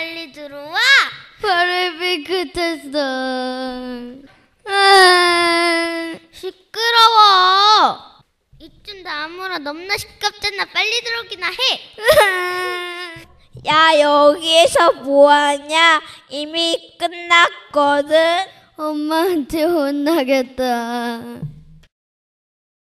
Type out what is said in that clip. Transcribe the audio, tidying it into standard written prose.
빨리 들어와. 발을 삐끗했어. 시끄러워. 이쯤 나무라 너무나 시끄럽잖아. 빨리 들어오기나 해. 야, 여기에서 뭐하냐? 이미 끝났거든. 엄마한테 혼나겠다.